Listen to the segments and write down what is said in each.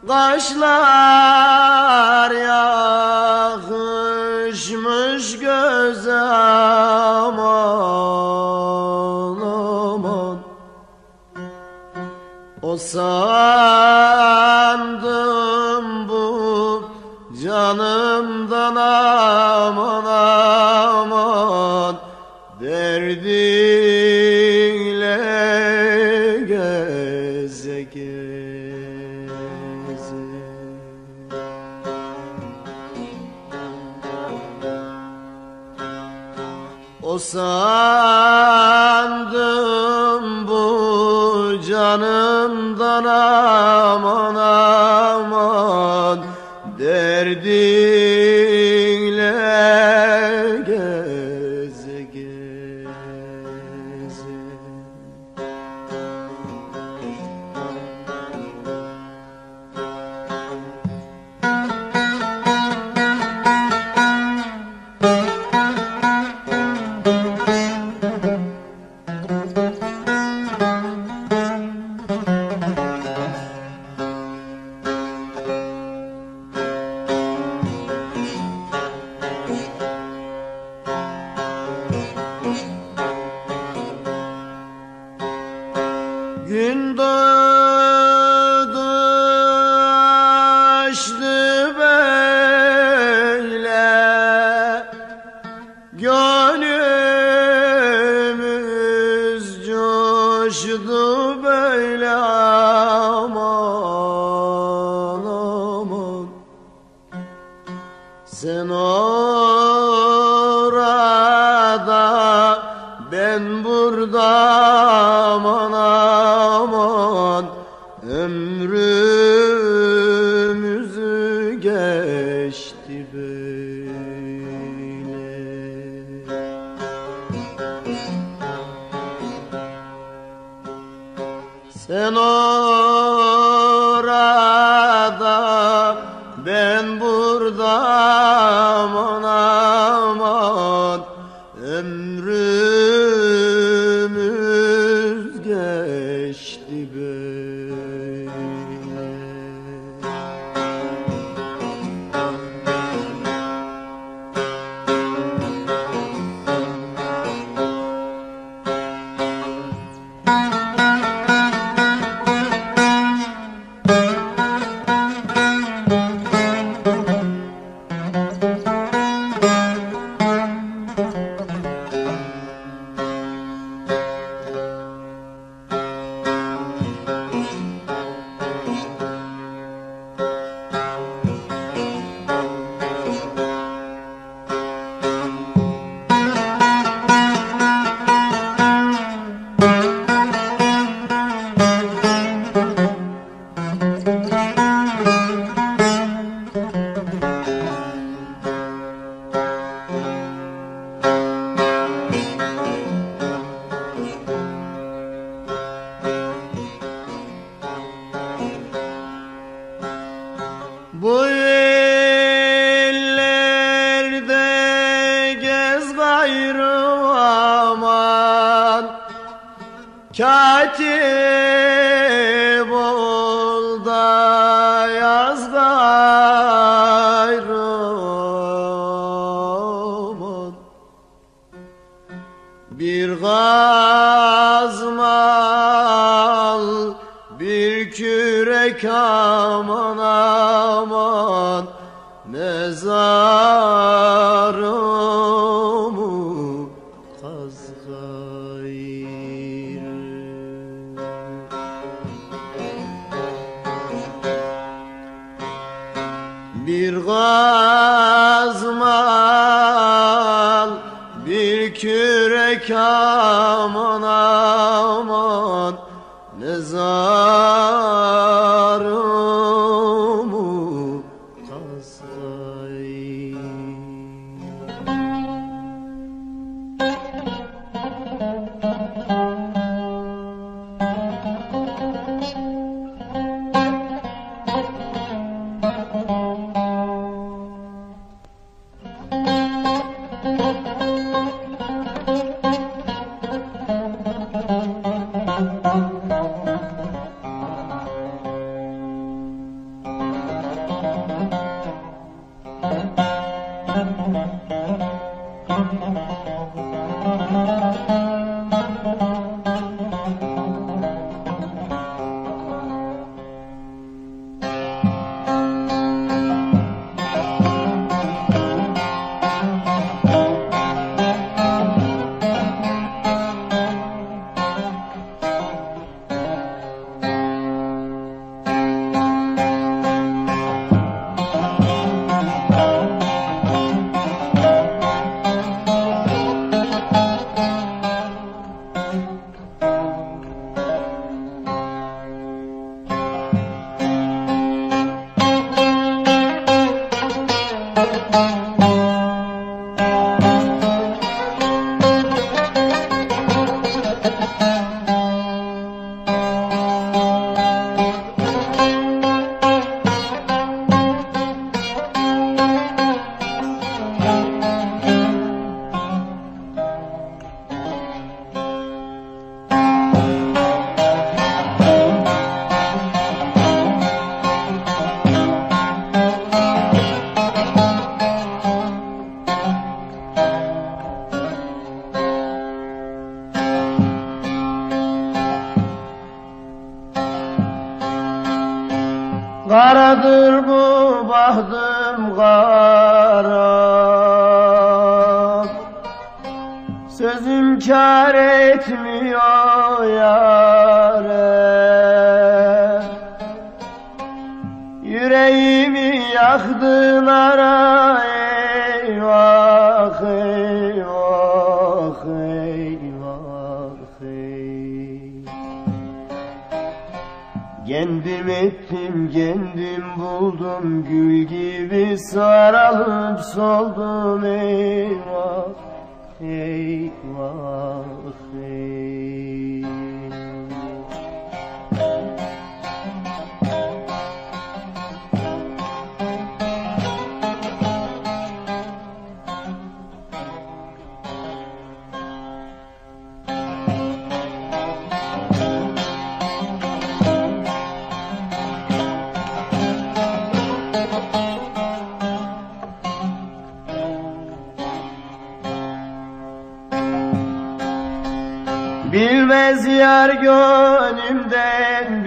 Kaşlar yakışmış göze aman aman. O sandım bu canımdan aman aman. Derdinle geze geze. O sandım bu canımdan aman aman. Derdinle geze geze. Gün doğdu açtı böyle, gönlümüz coştu böyle aman aman. Sen orada, ben burada aman aman. Ömrümüzü geçti böyle. Sen orada, ben burada aman aman. Ömrümüz geçti böyle. Bu illerde gez gayrı aman. Katip ol da yaz gayrı aman. Bir gazmal, bir kürek aman aman. Mezarımı kaz gayrı. Bir gazmal, bir kürek aman aman. Mezarımı kaz gayrı. Karadır bu bahtım kara, sözüm kâr etmiyor yâre. Yüreğimi yaktın ara, eyvah eyvah eyvah ey. Kendim ettim kendim buldum, gül gibi saralıp soldum, eyvah eyvah ey. Bilmez yar gönlümden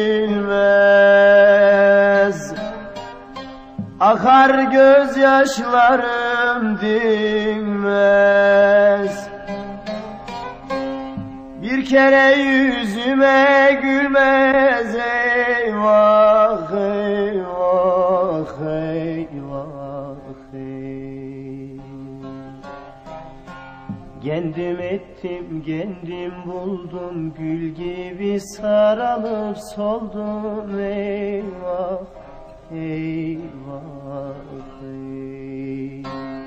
bilmez, akar gözyaşlarım dinmez. Bir kere yüzüme gülmez, eyvah eyvah eyvah ey. Kendim ettim kendim buldum, gül gibi sarılıp soldum, eyvah eyvah ey.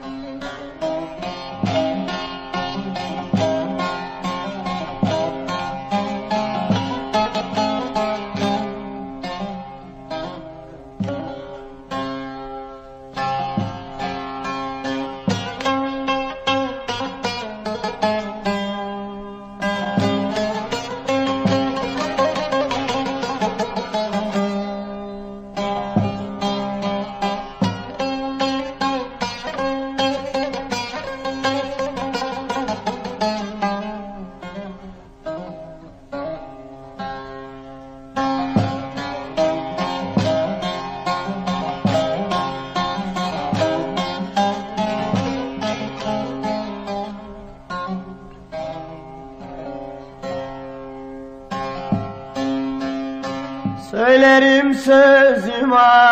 Söylerim sözüm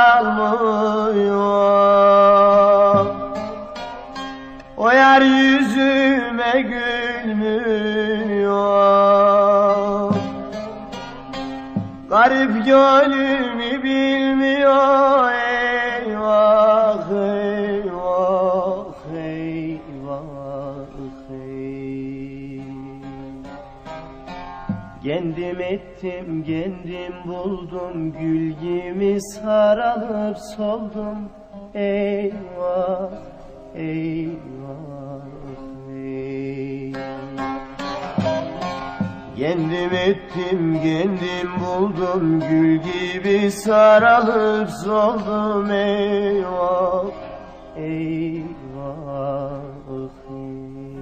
almıyor, o yar yüzüme gülmüyor. Garip gönlümü bilmiyor, eyvah eyvah eyvah ey. Kendim ettim kendim buldum, gül gibi sarılıp soldum, eyvah eyvah ey. Kendim ettim kendim buldum, gül gibi sarılıp soldum, eyvah eyvah ey.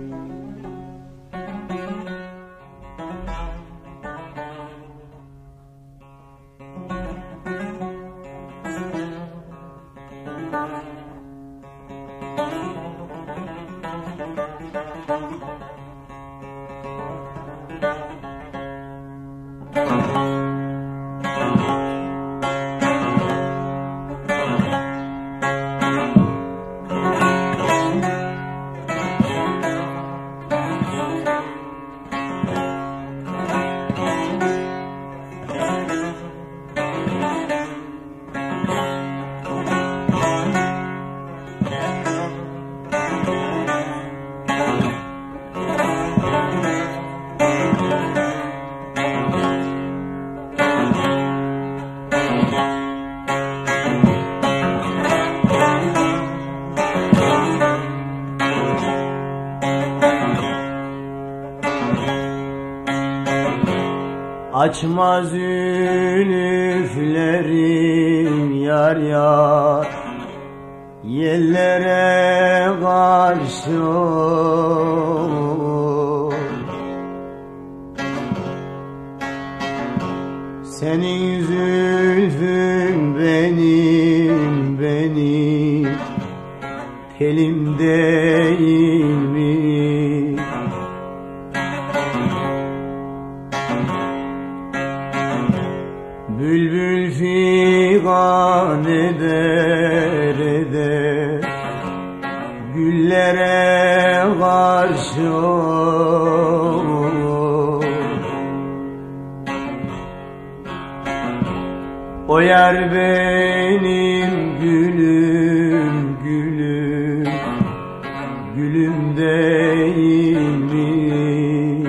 Açma zülüflerim yar yar, yellere karşı senin zülfün beni telim benim, telim değil mi? Bülbül figan eder eder güllere karşı. O yer benim gülüm, gülüm, gülüm değil mi?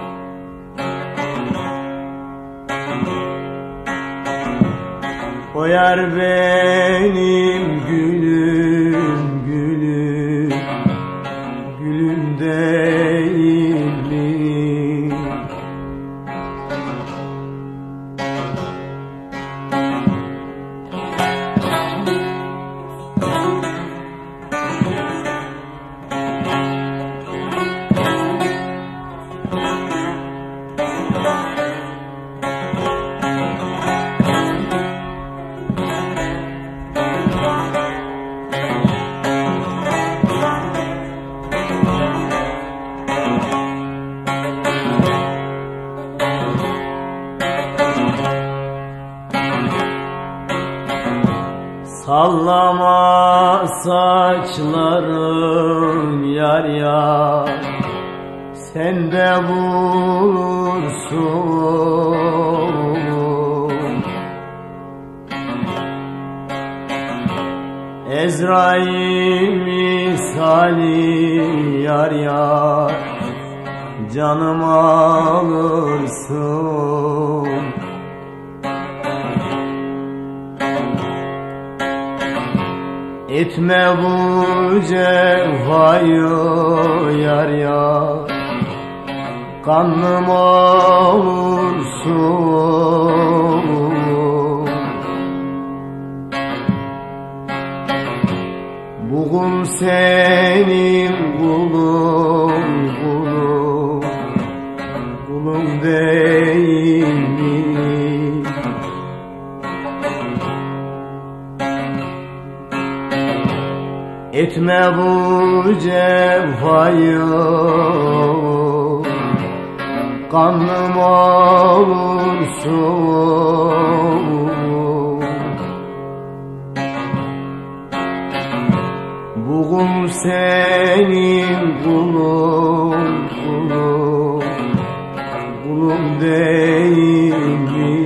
O yer benim gülüm, gülüm, gülüm değil mi? Sallama saçlarım yar yar, sen de vursun. Ezrail misali yar yar, canımı alırsın. Etme bu cefayı yar yar, kanım olursun. Bugün senin kulun, kulun, kulun değil mi? Etme bu cefayı, kanım olursun. Bugün senin kulun, kulun, kulun değil mi?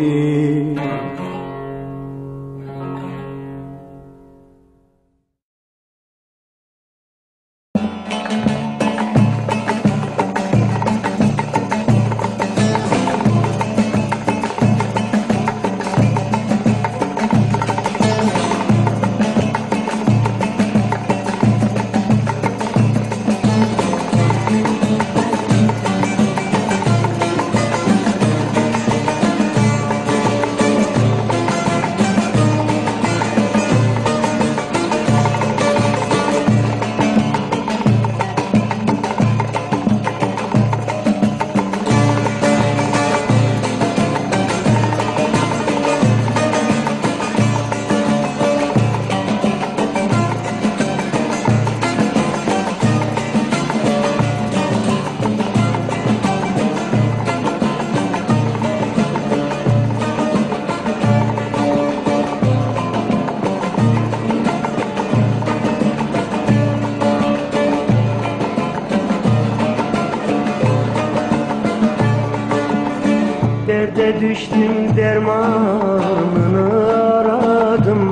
Derde düştüm, dermanını aradım.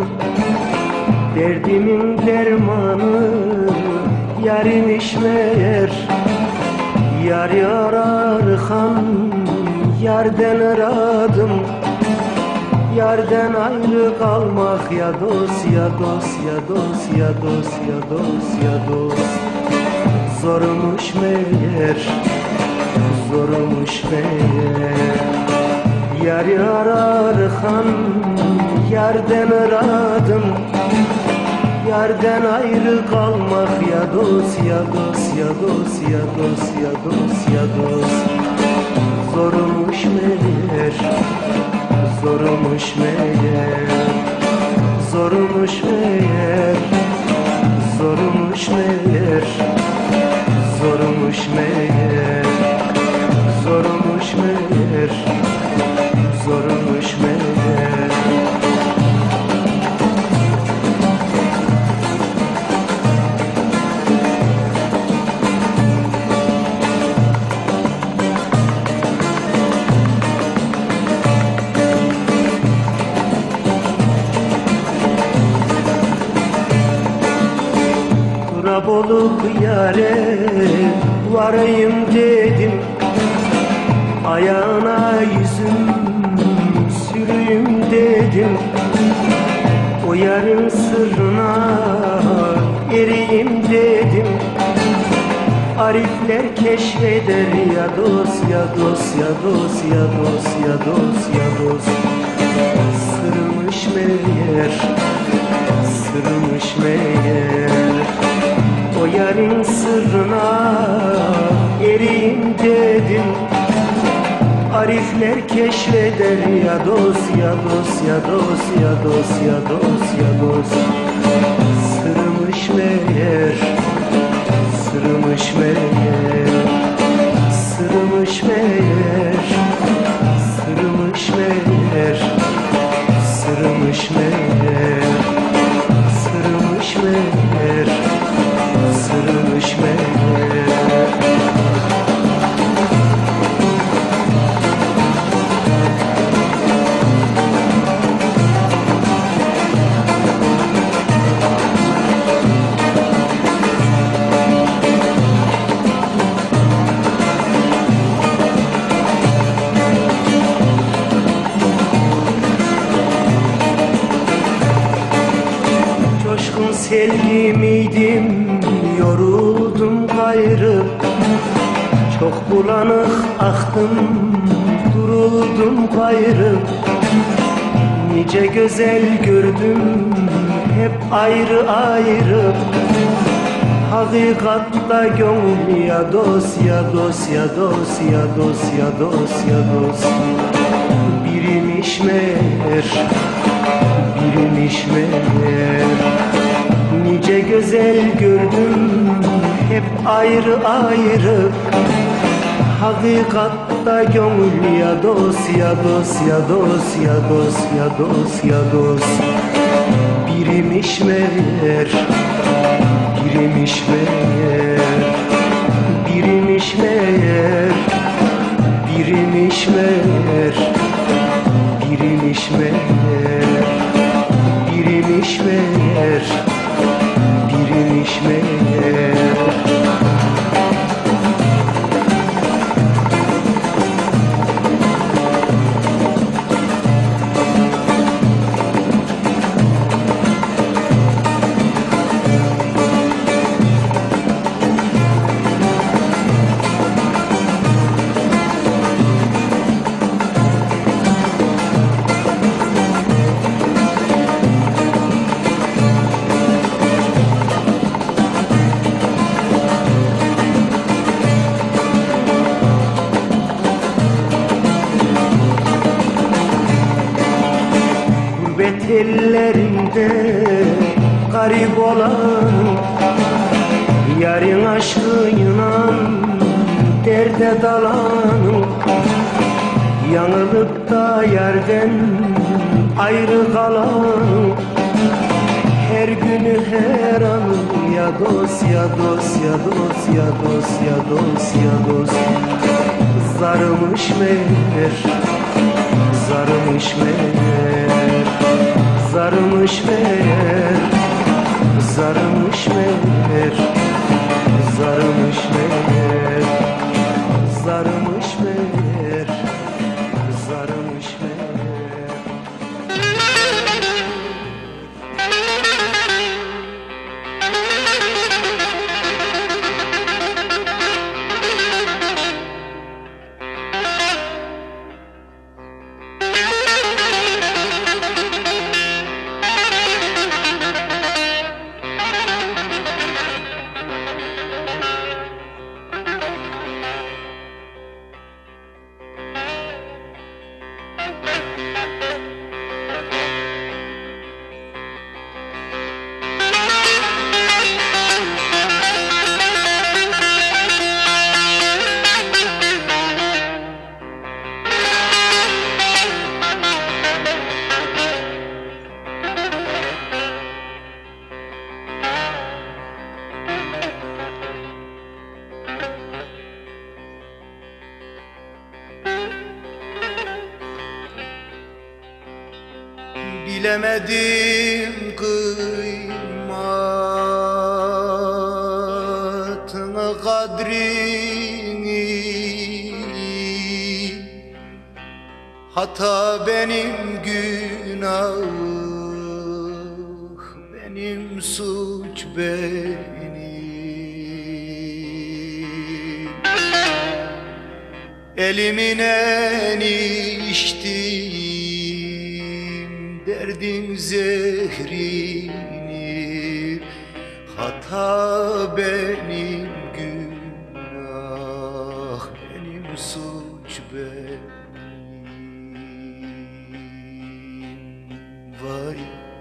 Derdimin dermanı yarınmış meğer. Yar yar arkan yarden aradım. Yarden ayrı kalmak ya dost, ya dost, ya dost, ya dost, ya dost, ya dost. Zormuş meğer, zormuş meğer. Yar yar arkan yarden aradım. Yarden ayrı kalmak ya dost, ya dost, ya dost, ya dost, ya dost, ya dost. Zormuş meğer, zormuş meğer. zormuş meğer, zormuş meğer, zormuş meğer, zormuş meğer, zormuş meğer. Kurab olup yâre varayım dedim, ayağına yüzüm süreyim dedim. O yarın sırrına eriyim dedim. Arifler keşfeder ya dost, ya dost, ya dost, ya dost, ya dost, ya dost. Sırmış meğer, sırmış meğer. O yarın sırrına eriyim dedim. Arifler keşfeder ya dost, ya dost, ya dost, ya dost, ya dost, ya dost. Sırmış meğer, sırmış meğer, sırmış meğer, sırmış meğer, sırmış meğer, sırmış meğer, sırmış meğer. Coşkun sevgimiydim, yoruldum gayrı. Çok bulanık aktım, duruldum gayrı. Nice güzel gördüm, hep ayrı ayrı. Hakikatla gönül ya dost, ya dost, ya dost, ya dost, ya dost, ya dost. Biriymiş meğer, biriymiş meğer. Nice güzel gördüm, hep ayrı ayrı. Hakikatta gönül ya dost, ya dost, ya dost, ya dost, ya dost, ya dost. Biriymiş meğer, biriymiş meğer, biriymiş meğer, biriymiş meğer, biriymiş meğer, biriymiş meğer, biriymiş meğer. Gurbet ellerinde garip olan, yarın aşkıyla derde dalan. Yanılıp da yerden ayrı kalan, her günü her anı ya dost, ya dost, ya dost, ya dost, ya dost, ya dost. Zarmış meğer, zarmış meğer, zarmış meğer, zarmış meğer, zarmış meğer, zarmış meğer, zarmış meğer. Bilemedim kıymatını, kadrini. Hata benim, günah benim, suç benim. Elimin içtim derdin zehrini. Hata benim, günah benim, suç benim. Vay.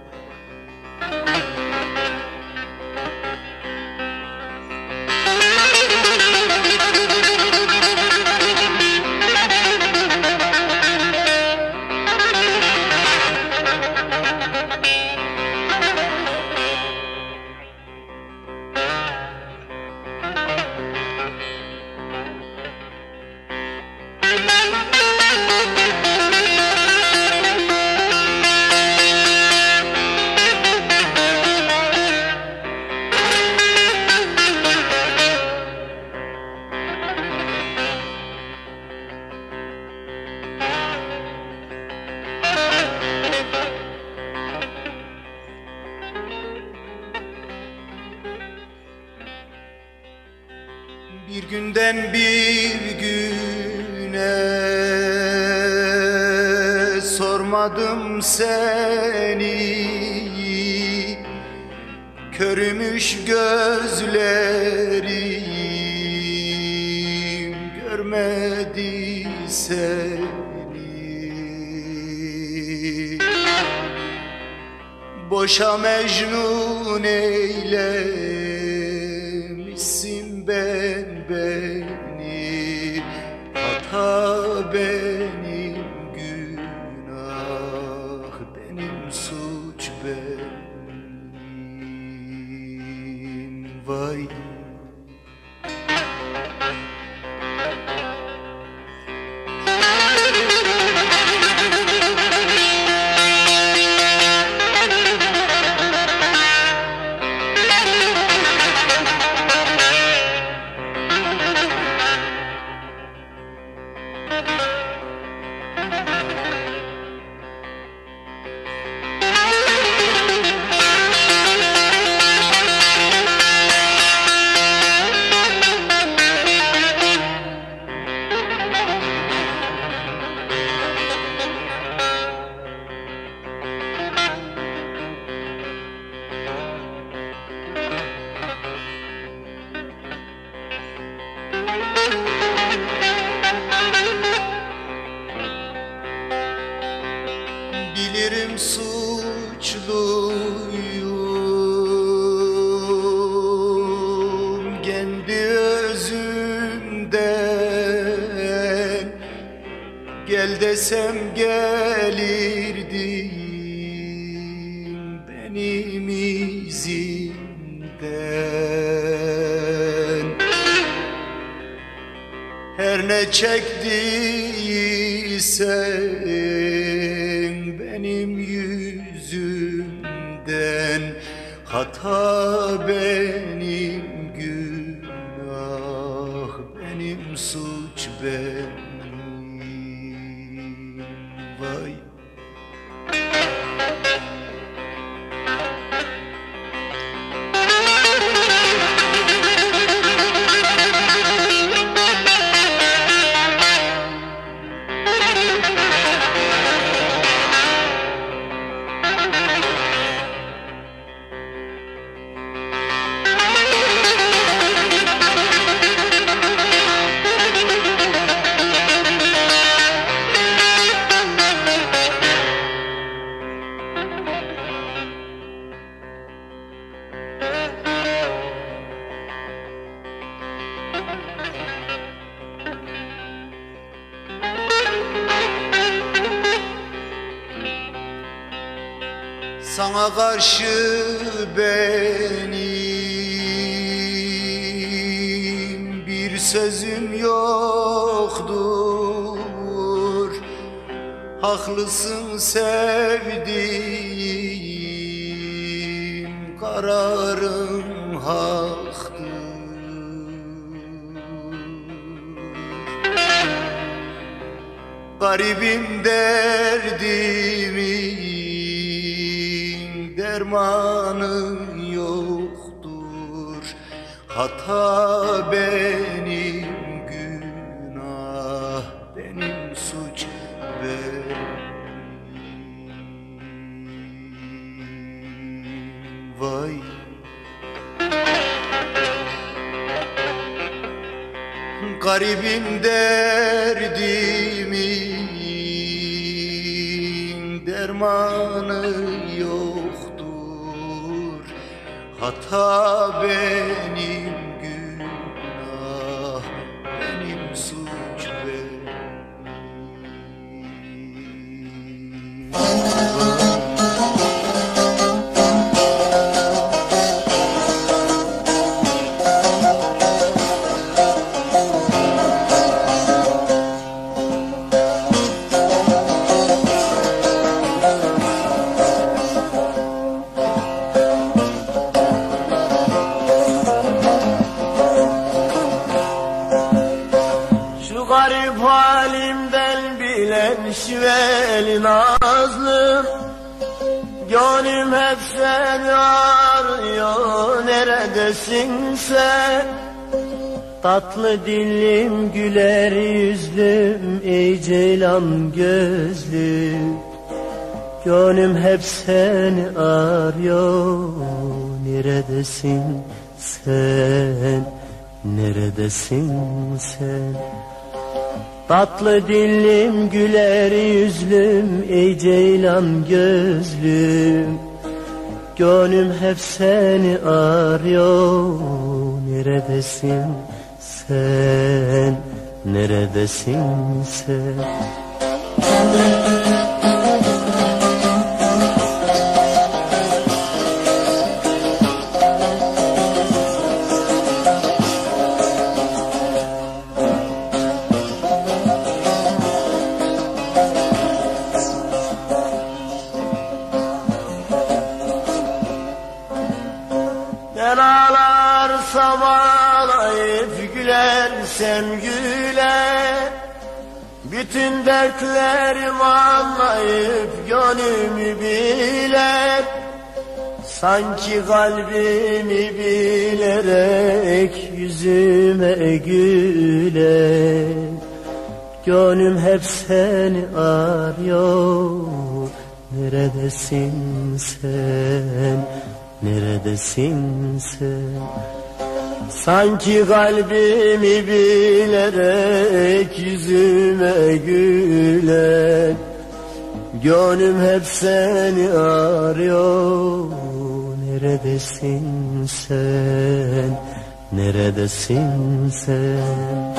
Bir günden bir güne sormadım seni. Körümüş gözlerim görmedi seni. Boşa mecnun eylemişsin beni. Hata benim, günah benim, suç benim. Vay. Bilirim suçluyum kendi özümden. Gel desem gelirdim benim izimden. Her ne çektiysem benim yüzümden. Hata benim, günah benim, suç benim. Vay. Sana karşı benim bir sözüm yoktur. Haklısın sevdiğim, kararım haktır. Garibim derdimin dermanı yoktur. Hata benim, günah benim, suç benim. Vay garibim derdimin dermanı yoktur. Hata benim, günah benim, suç benim. Garip halimden bilen şiveli nazlı, gönlüm hep seni arıyor, neredesin sen? Tatlı dilim, güler yüzlüm, ey ceylan gözlüm, gönlüm hep seni arıyor, neredesin sen? Neredesin sen? Tatlı dilim, güler yüzlüm, ey ceylan gözlüm, gönlüm hep seni arıyor, neredesin sen? Neredesin sen? Ben ağlarsam ağlayıp gülersem güler, bütün dertlerimi anlayıp gönlümü biler. Sanki kalbimi bilerek yüzüme güler, gönlüm hep seni arıyor, neredesin sen? Neredesin sen? Sanki kalbimi bilerek yüzüme güler, gönlüm hep seni arıyor, neredesin sen? Neredesin sen?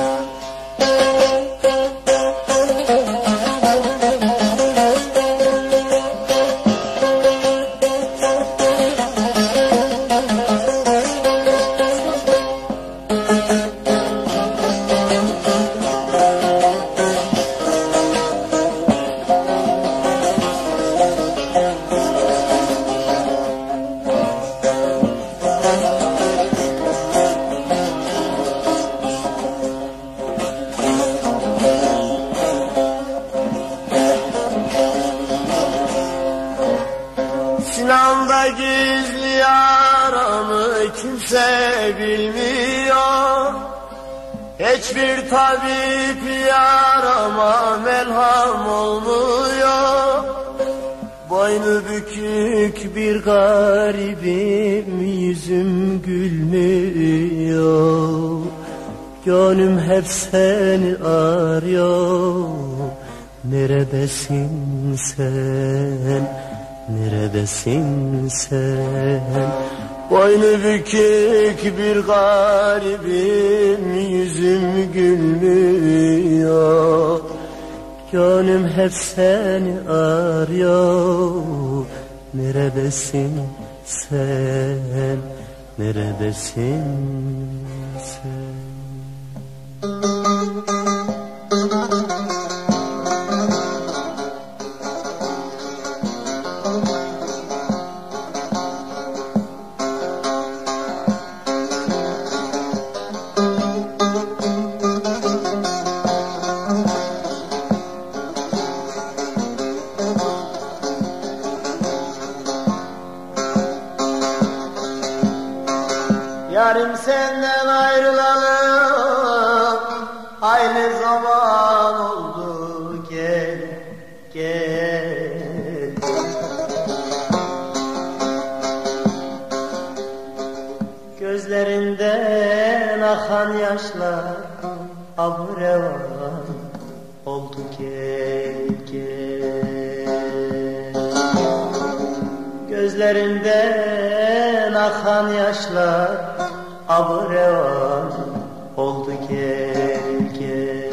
Sinamda gizli yaramı kimse bilmiyor, hiçbir tabip yarama merham olmuyor. Boynu bükük bir garibim, yüzüm gülmüyor, gönlüm hep seni arıyor, neredesin sen? Neredesin sen? Boynu bükük bir garibim, yüzüm gülmüyor, gönlüm hep seni arıyor, neredesin sen? Neredesin sen? Yarım senden ayrılalı aynı zaman oldu, gel gel. Gözlerinden akan yaşlar abrevan oldu, gel gel. Gözlerinden akan yaşlar abrevan oldu, gel gel.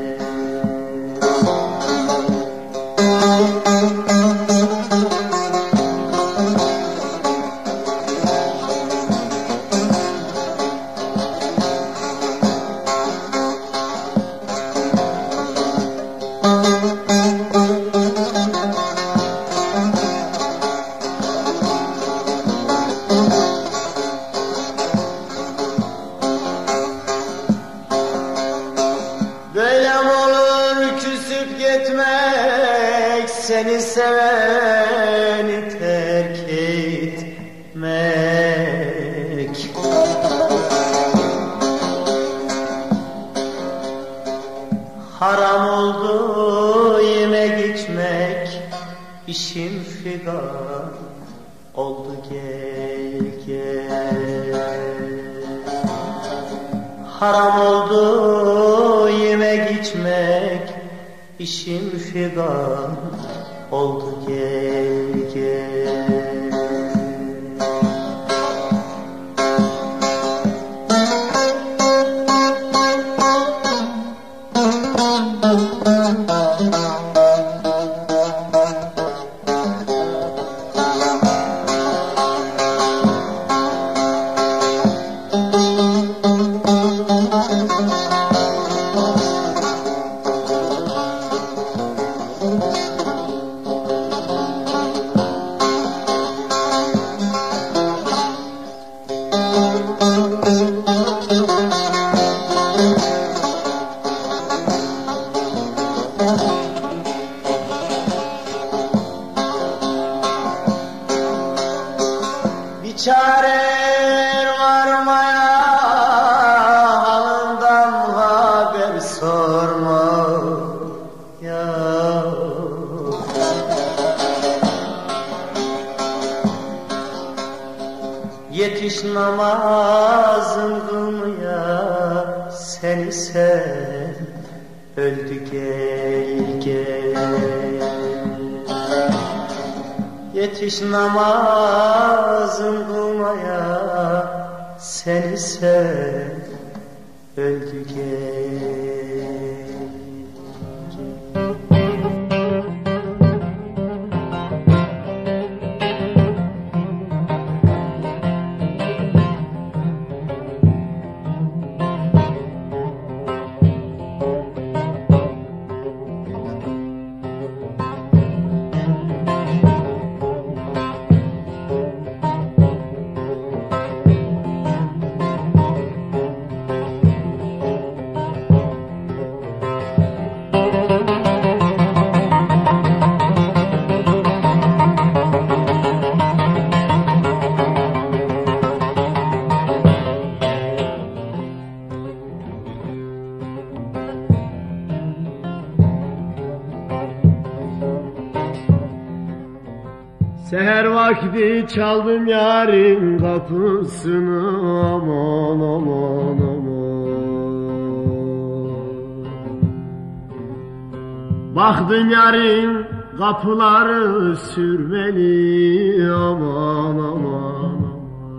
Seni seveni terk etmek. Haram oldu yemek içmek, işim figan oldu, gel gel. Haram oldu yemek içmek, işim figan oldu, gel gel. Bir çaren varmaya, halından haber sorma ya. Yetiş namazın kılmaya, seni sev öldü, gel gel. Yetiş namazın kılmaya, seni sev öldü, gel. Seher vakti çaldım yarın kapısını, aman aman aman. Baktım yarın kapıları sürmeli, aman aman aman.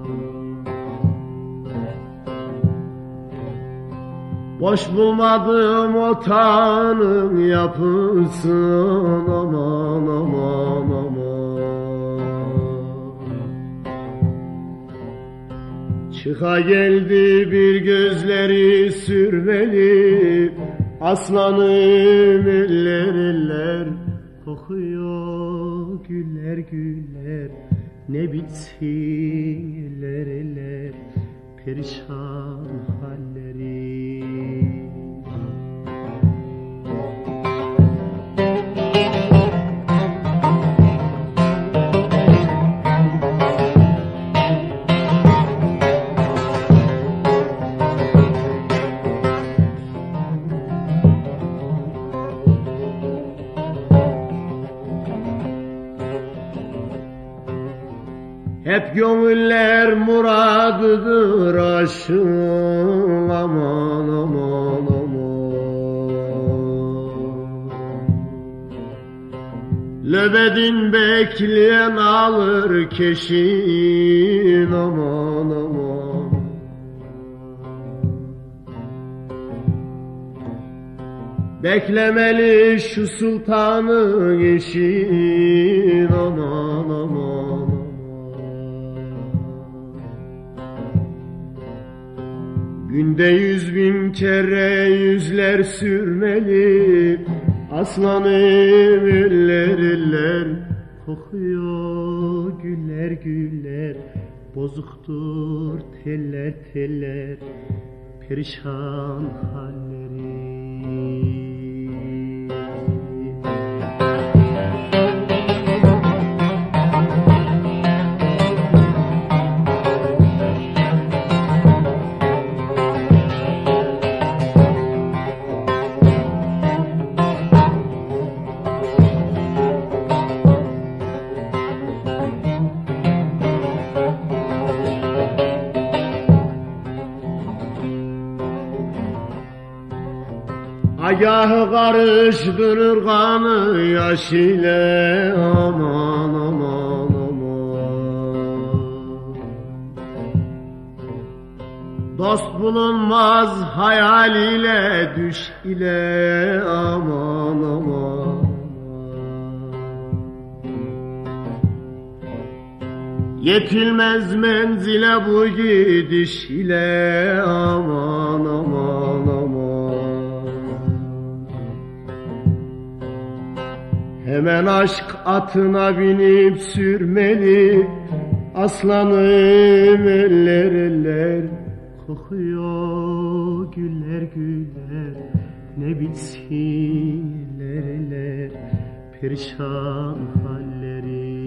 Boş bulmadım otağının yapısını, aman aman aman. Çıka geldi bir gözleri sürmeli, aslanım eller eller kokuyor güller güller. Ne bitsin eller eller perişan halleri. Hep gönüller muradıdır aşığın, aman aman aman. Löbedin bekleyen alır keşin, aman aman. Beklemeli şu sultanın işin, aman aman. Günde 100.000 kere yüzler sürmeli, aslanım eller eller. Kokuyor güller güller, bozuktur teller teller, perişan halleri. Agahı karıştırır kanı yaş ile, aman aman aman. Dost bulunmaz hayal ile, düş ile, aman aman. Yetilmez menzile bu gidiş ile, aman aman aman. Hemen aşk atına binip sürmeli, aslanım eller eller. Kokuyor güller güller, ne bilsin eller eller, perişan halleri.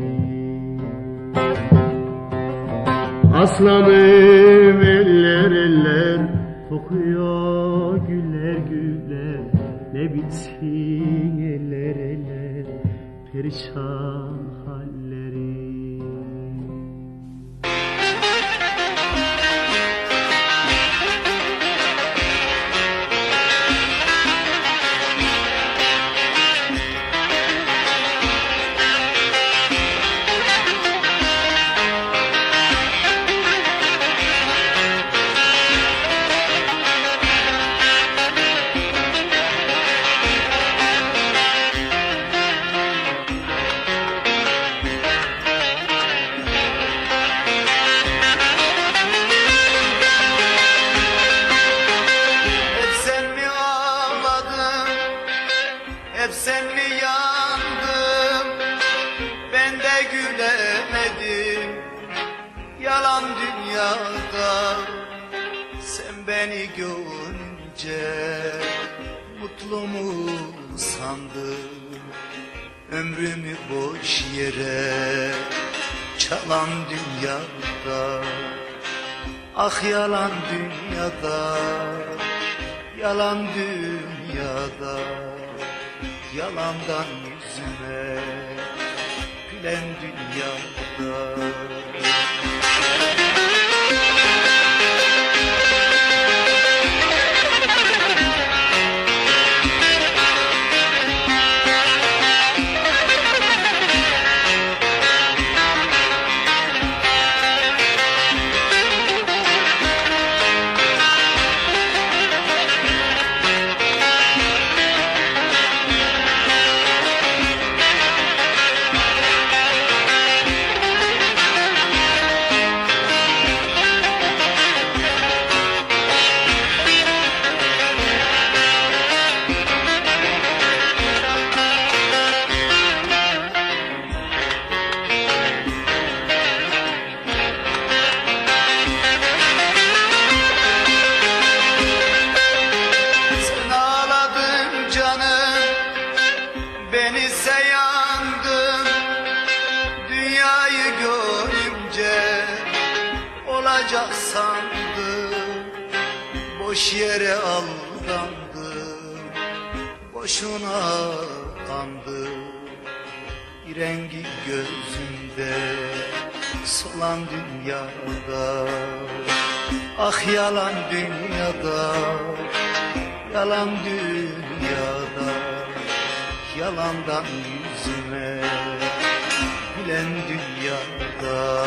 Aslanım eller eller, kokuyor güller güller, ne bilsin eller eller, perişan halleri. Hep sen mi yandın, ben de gülemedim. Yalan dünyada, sen beni görünce mutlu mu sandın? Ömrümü boş yere çalan dünyada, ah yalan dünyada, yalan dünyada. Yalandan yüzüme gülen dünyada. olacak sandım, boş yere aldandım, boşuna kandım. Bir rengi gözümde solan dünyada. Ah yalan dünyada, yalan dünyada, yalandan yüzüme gülen dünyada.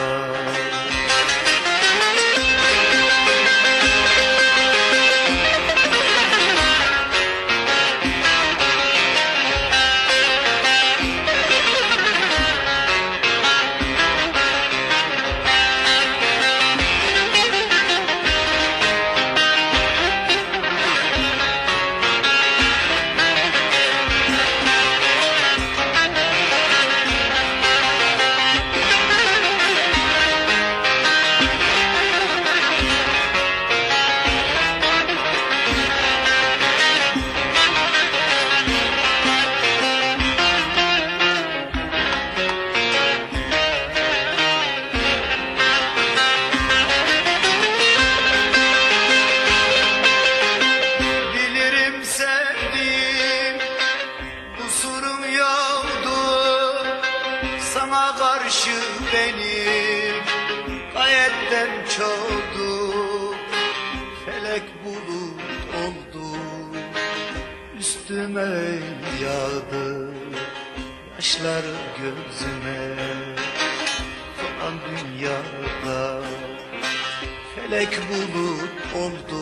Sana karşı benim gayetten çoğdu, felek bulut oldu, üstüme yağdı yaşlar gözüme. Falan dünyada felek bulut oldu,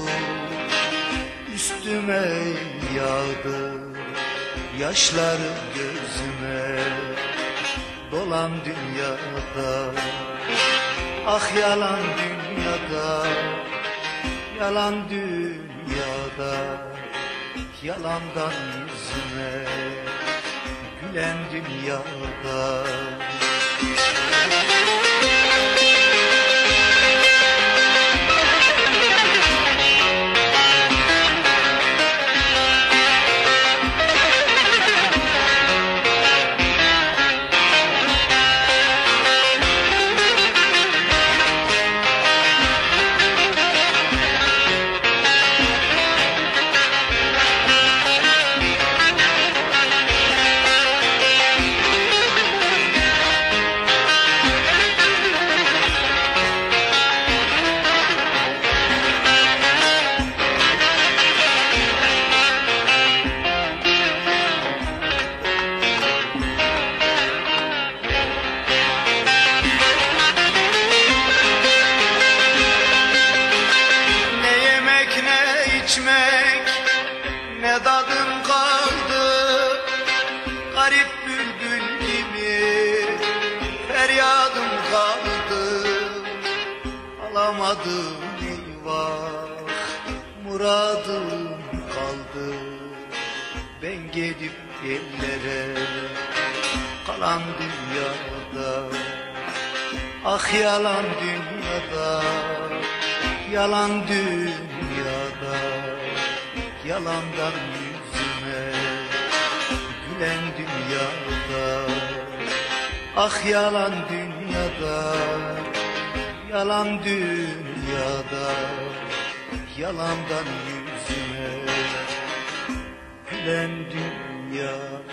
üstüme yağdı yaşlar gözüme. Dolan dünyada, ah yalan dünyada, yalan dünyada, yalandan yüzüme gülen dünyada. Ne tadım kaldı, garip bülbül gibi feryadım kaldı. Alamadım eyvah, muradım kaldı. Ben gelip ellere kalan dünyada, ah yalan dünyada, yalan dünyada, yalandan yüzüme gülen dünyada. Ah yalan dünyada, yalan dünyada, yalandan yüzüme gülen dünyada.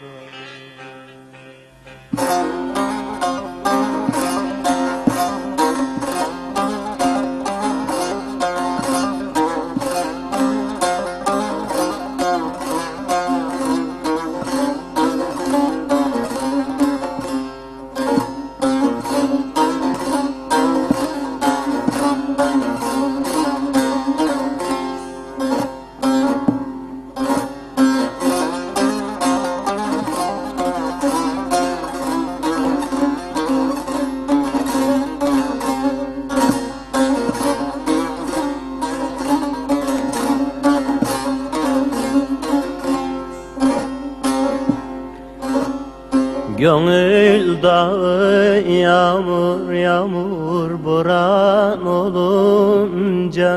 Gönül dağı yağmur yağmur boran olunca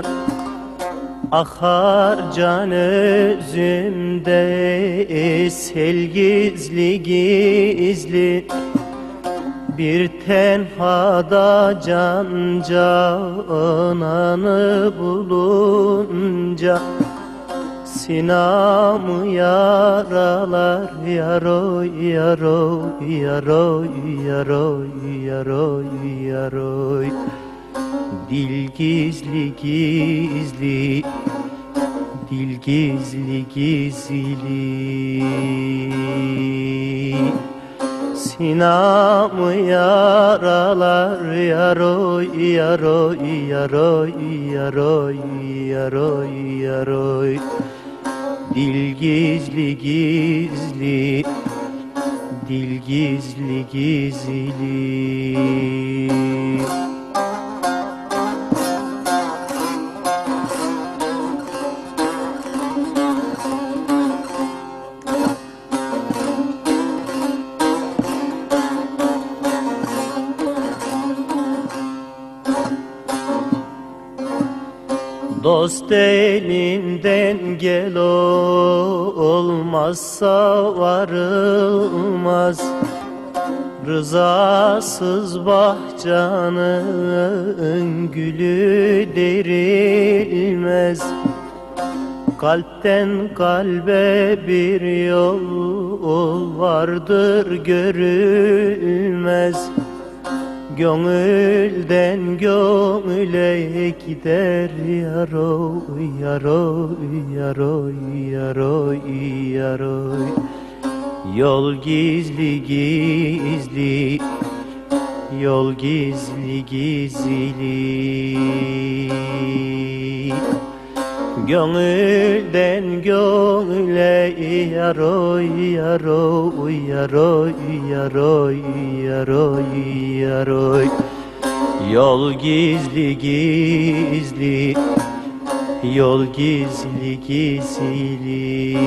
akar can özümde sel gizli gizli. Bir tenhada can cananı bulunca Sinamı yaralar yaroy yaroy yaroy yaroy yaroy yaroy. Dil gizli gizli, dil gizli gizli. Sinamı yaralar yaroy yaroy yaroy yaroy yaroy yaroy. Dil gizli gizli, dil gizli gizli. Dost elinden gel olmazsa varılmaz. Rızasız bahçanın gülü derilmez. Kalpten kalbe bir yol vardır görülmez. Gönülden gönüle gider yaroy yaroy yaroy yaroy yaroy. Yol gizli gizli, yol gizli gizli. Gönülden gönüle yaroy yaroy yaroy yaroy yaroy yaroy. Yol gizli gizli, yol gizli gizli.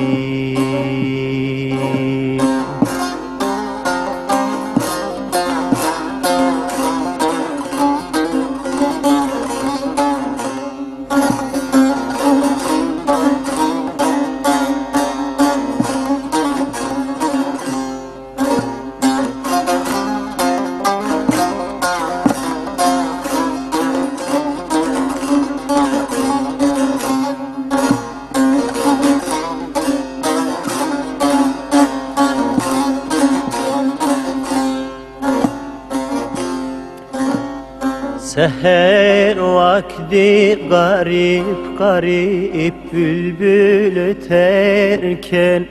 Seher vakti garip garip bülbül öterken,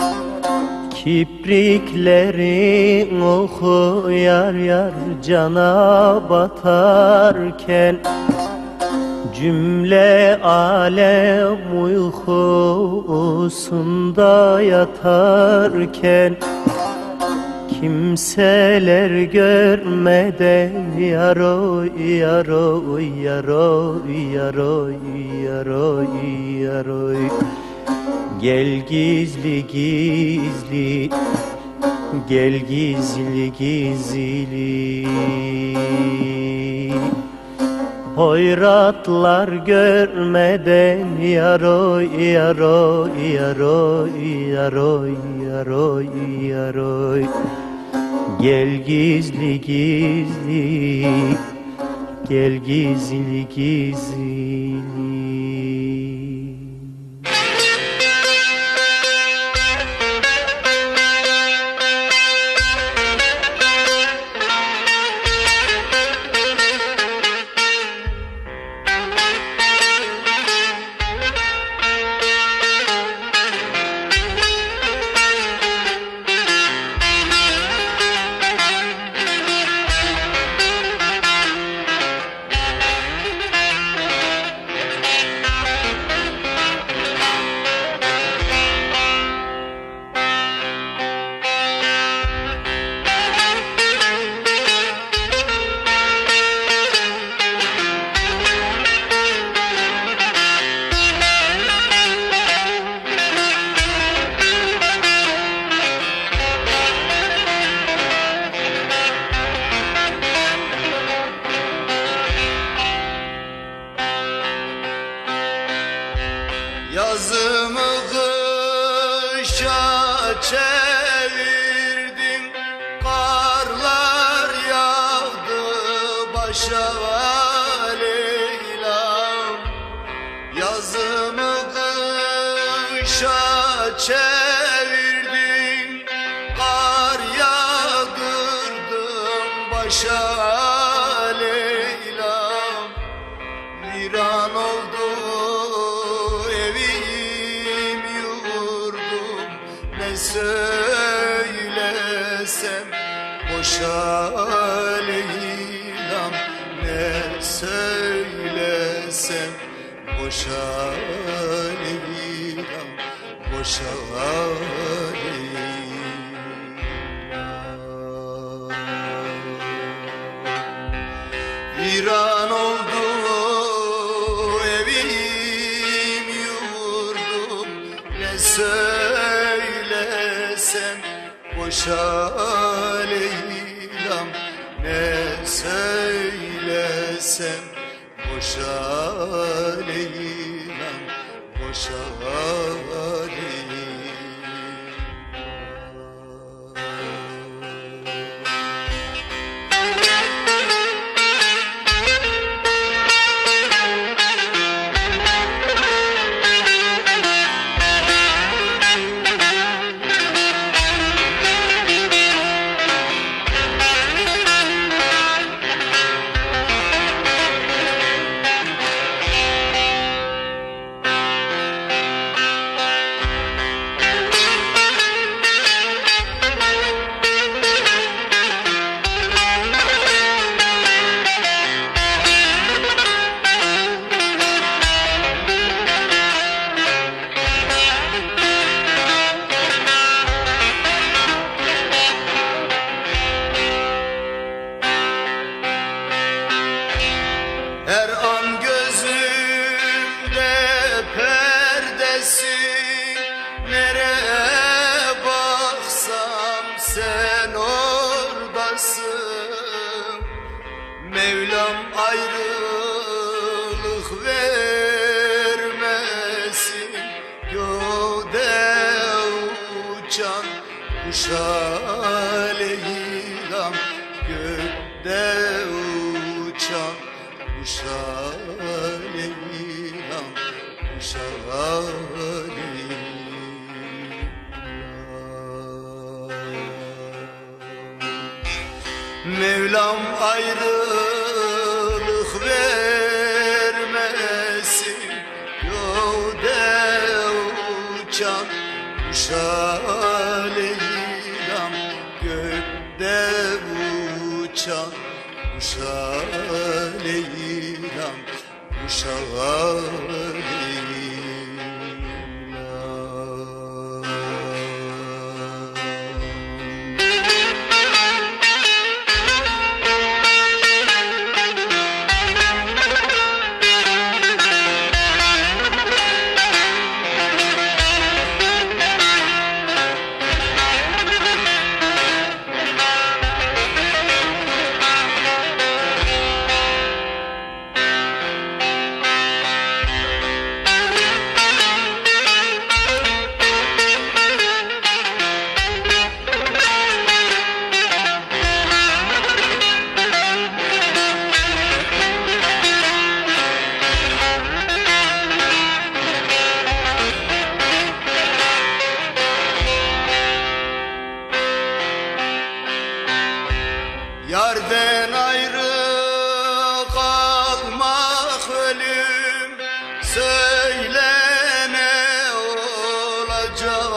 kipriklerin oku yar yar cana batarken, cümle alem uykusunda yatarken, kimseler görmeden yaroy yaroy yaroy yaroy yaroy yaroy. Gel gizli gizli, gel gizli gizli. Hoyratlar görmeden yaroy yaroy yaroy yaroy yaroy yaroy. Gel gizli gizli, gel gizli gizli. Yazımı kışa çevirdin, karlar yağdı başa Leyla'm. Yazımı kışa viran oldu evim yurdum, ne söylesem boşa Leyla'm, ne söylesem boşa Leyla'm, boşa Leyla'm. Viran oldu evim yurdum, ne söylesem boşa Leyla'm, ne söylesem boşa Leyla'm, boşa Leyla'm. Her an gözümde perdesi, nereye baksam sen oradasın. Mevlam ayrılık vermesin, göğde uçan kuşa Leyla'm, gökte uçan kuşa Leyla'm, kuşa Leyla'm. Mevlam ayrılık vermesin, göğde uçan kuşa Leyla'm, gökte uçan kuşa Leyla'm, kuşa Leyla'm. Yarden ayrı kalmak ölüm, söyle ne olacak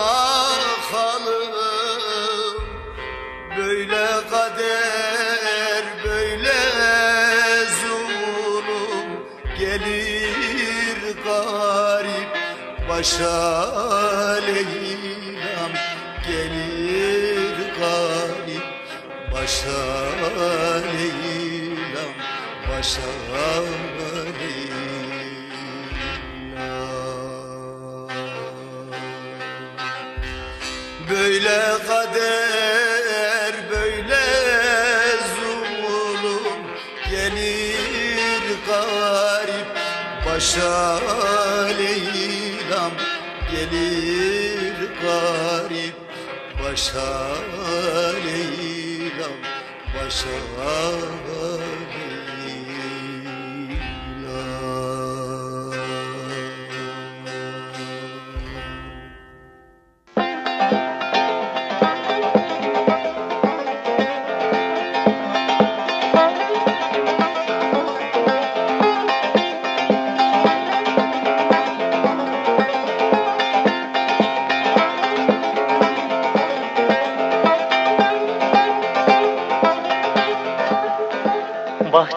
halim. Böyle kader, böyle zulüm, gelir garip başa Leyla'm, gelir garip başa Leyla'm, başa Leyla'm. Böyle kader, böyle zulüm, gelir garip başa Leyla'm, gelir garip başa Leyla'm, başa Leyla'm.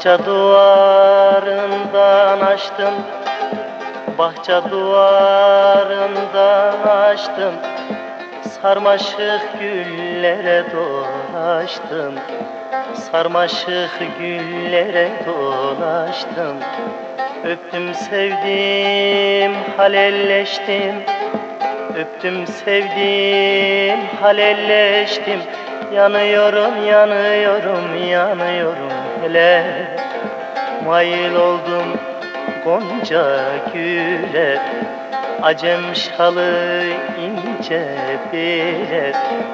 Bahçe duvarından açtım, bahçe duvarından açtım, sarmaşık güllere dolaştım, sarmaşık güllere dolaştım. Öptüm sevdim, halelleştim, öptüm sevdim, halelleştim. Yanıyorum, yanıyorum, yanıyorum hele. Mail oldum gonca güle, acem şalı ince bile.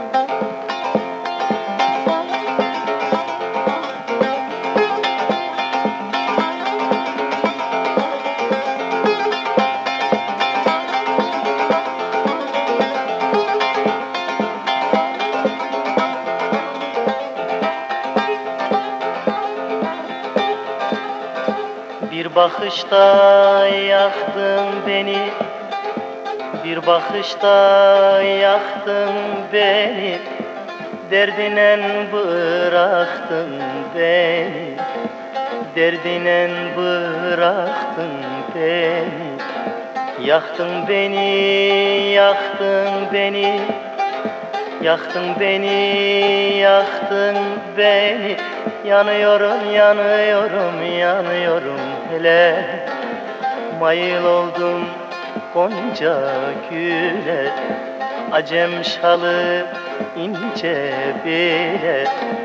Bir bakışta yaktın beni, bir bakışta yaktın beni, derdinen bıraktın beni, derdinen bıraktın beni. Yaktın beni, yaktın beni, yaktın beni, yaktın beni. Yanıyorum, yanıyorum, yanıyorum hele. Mayıl oldum gonca güle, acem şalı ince bile.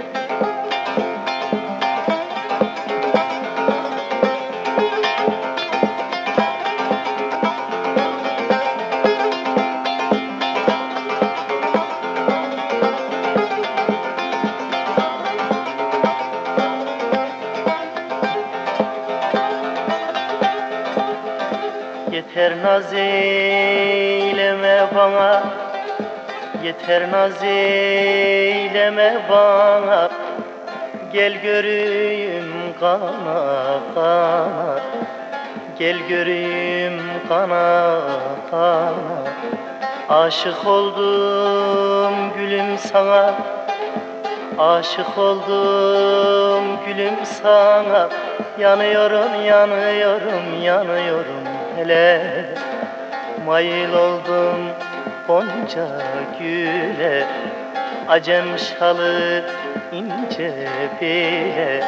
Yeter naz eyleme bana, yeter naz eyleme bana. Gel göreyim kana kana, gel göreyim kana kana. Aşık oldum gülüm sana, aşık oldum gülüm sana. Yanıyorum, yanıyorum, yanıyorum hele. Mayıl oldum gonca güle, acem şalı ince bile.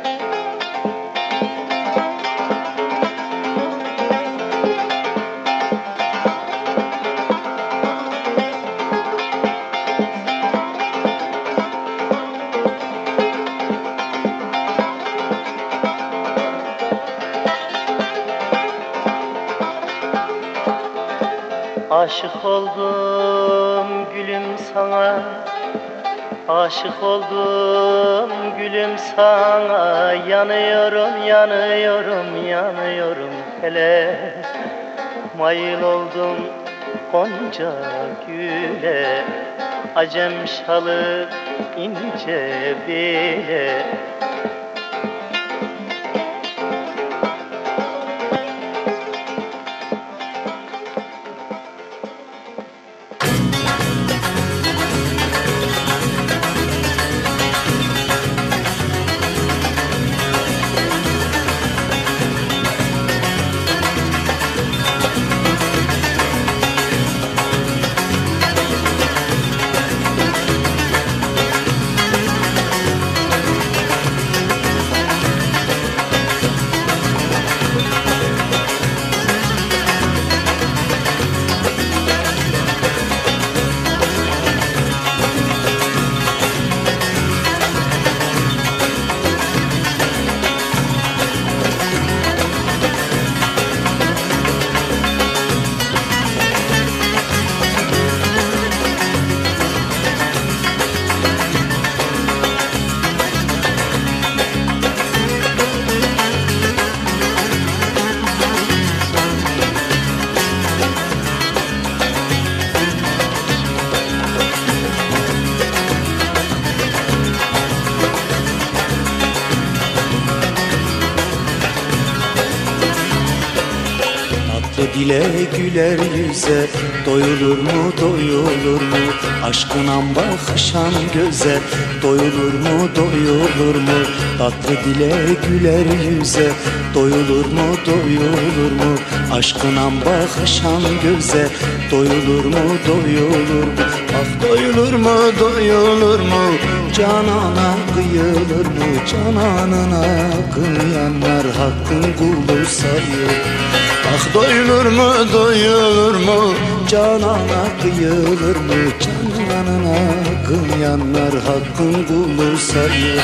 Aşık oldum gülüm sana, aşık oldum gülüm sana. Yanıyorum, yanıyorum, yanıyorum hele. Mayıl oldum gonca güle, acem şalı ince bile. Tatlı dile güler yüze, doyulur mu doyulur mu? Aşkına bakışan göze, doyulur mu doyulur mu? Tatlı dile güler yüze, doyulur mu doyulur mu? Aşkına bakışan göze, doyulur mu doyulur mu? Ah doyulur mu doyulur mu? Canana kıyılır mı? Cananına kıyanlar hakkın kulu sayılır. Ah doyulur mu doyulur mu? Canana kıyılır mı? Cananına kıyanlar hakkın kulu sayılır.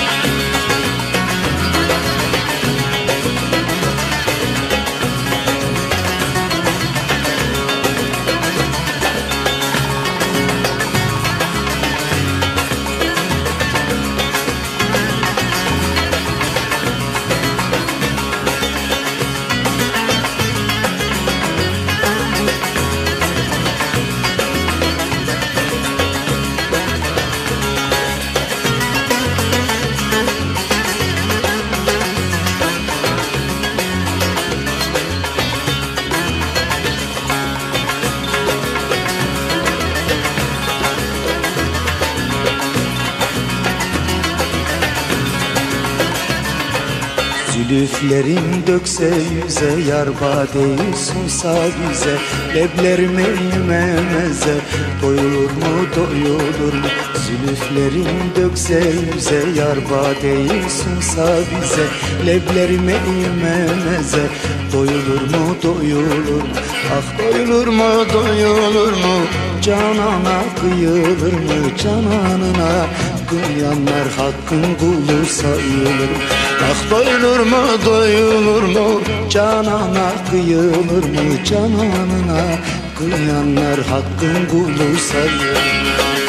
Zülüflerin dökse yüze, yar badeyi sunsa bize, leblerime yememeze, doyulur mu doyulur mu? Zülüflerin dökse yüze, yar badeyi sunsa bize, leblerime yememeze, doyulur mu doyulur mu? Ah doyulur mu doyulur mu? Canana kıyılır mı? Cananına kıyanlar hakkın kulu sayılır. Ah doyulur mu doyulur mu? Canana kıyılır mı? Cananına kıyanlar hakkın kulu sayılır.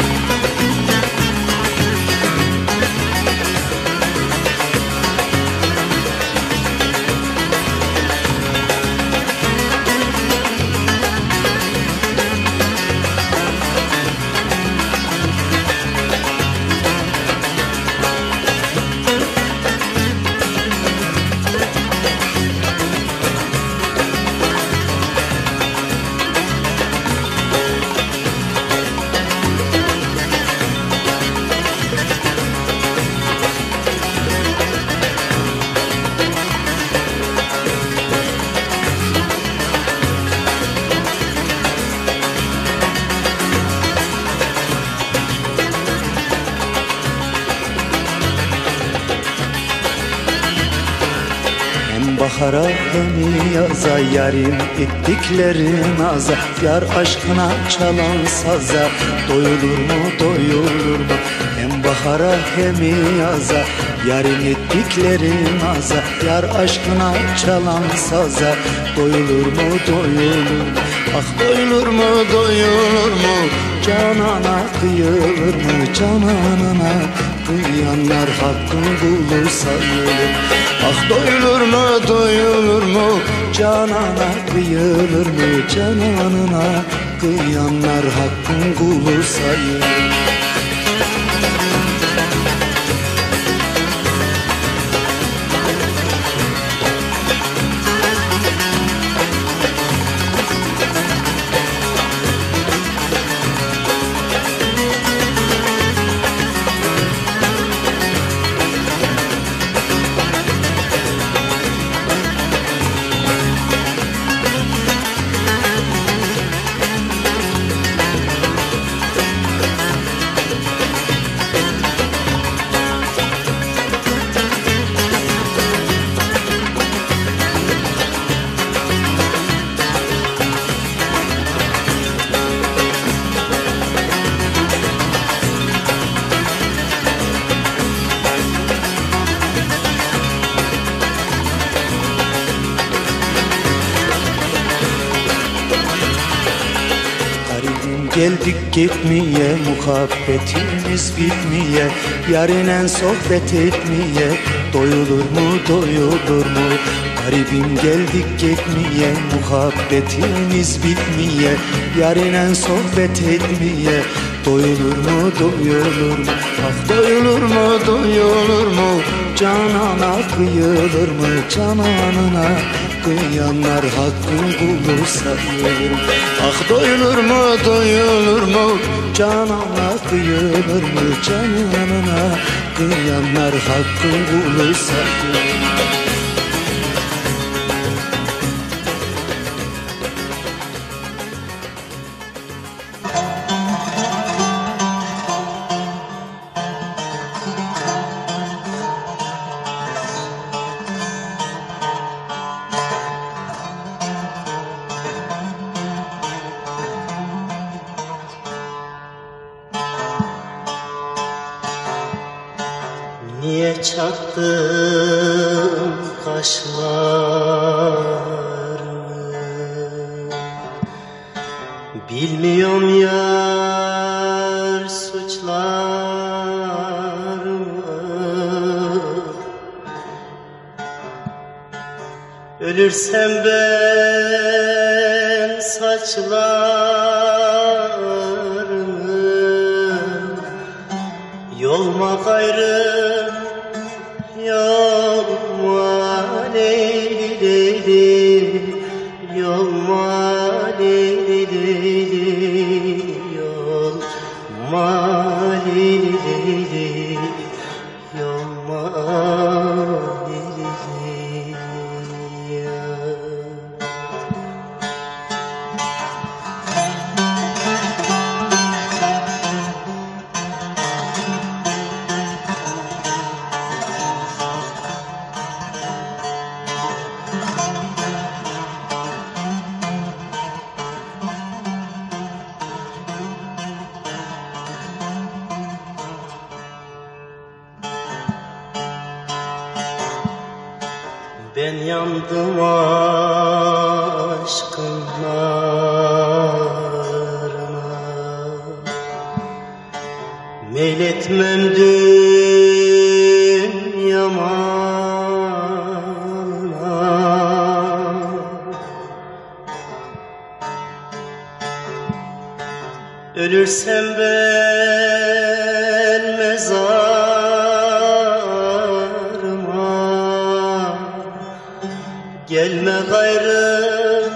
Bahara hem yaza, yarim ettiklerin aza, yar aşkına çalan saza, doyulur mu doyulur mu? Hem bahara hem yaza, yarim ettiklerin aza, yar aşkına çalan saza, doyulur mu doyulur mu? Ah doyulur mu doyulur mu? Canana kıyılır mı? Cananına kıyanlar hakkın kulu sayılır. Ah doyulur mu doyulur mu? Canana kıyılır mı? Cananına kıyanlar hakkın kulu sayılır. Geldik gitmeye, muhabbetimiz bitmeye, yarinen sohbet etmeye, doyulur mu doyulur mu? Garibim geldik gitmeye, muhabbetimiz bitmeye, yarinen sohbet etmeye, doyulur mu doyulur mu? Ah doyulur mu doyulur mu? Canana kıyılır mı? Cananına kıyanlar hakkın kulu sayır. Ah doyulur mu doyulur mu, canana kıyılır mı, canana kıyanlar hakkın kulu sayır. Niye çaktın kaşlarını, bilmiyorum yar suçlarımı. Ölürsem ben saçlarını, yolma gayrı yolma leyli leyli, yolma leyli leyli, yolma leyli leyli, yolma leyli leyli. Ben yandım aşkın narına, meyletmem dünya malına. Ölürsem ben mezarıma, gelme gayrı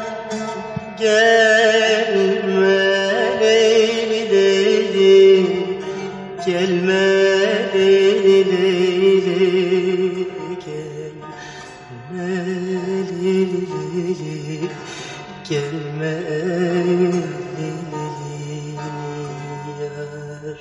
gelme leyli leyli, gelme leyli leyli, gelme leyli leyli, gelme leyli yar.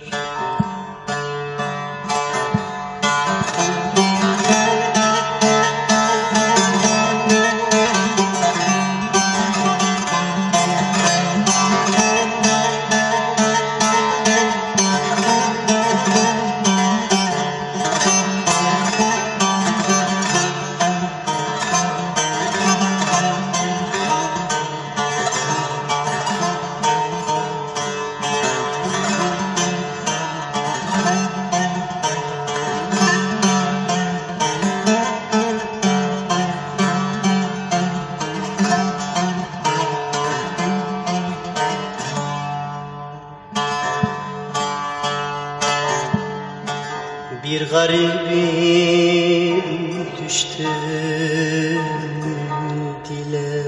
Bir garibim düştüm dile,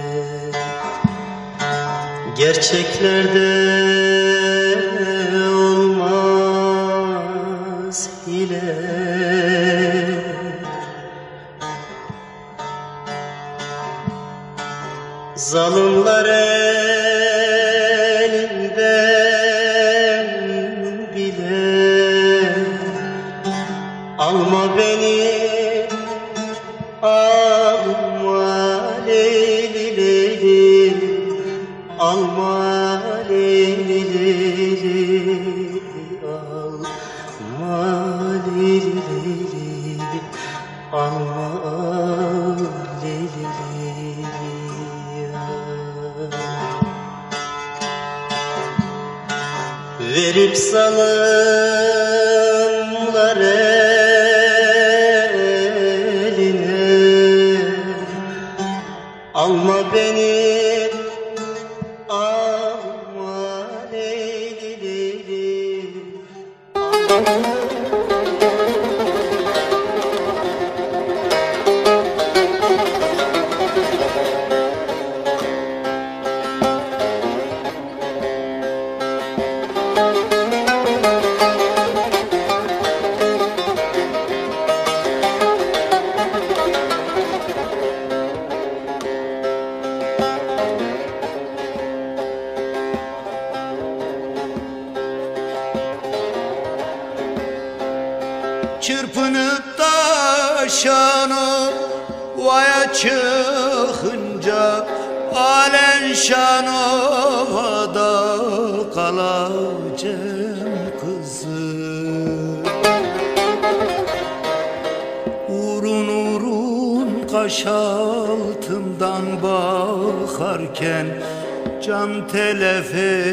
gerçeklerde olmaz hile. Zalimler elinden bile, alma beni, alma leyli leyli, alma leyli leyli, alma leyli leyli, alma leyli leyli. Verip zalimler eline, alma beni, alma leyli leyli, alma. şanı vaya çıkınca alen şanada kalacağım kızım. Urun urun kaş altından bakarken can telef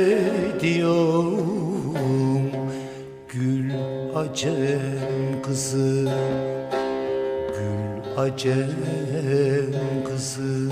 ediyorum gül acem kızım, gül acem kızım.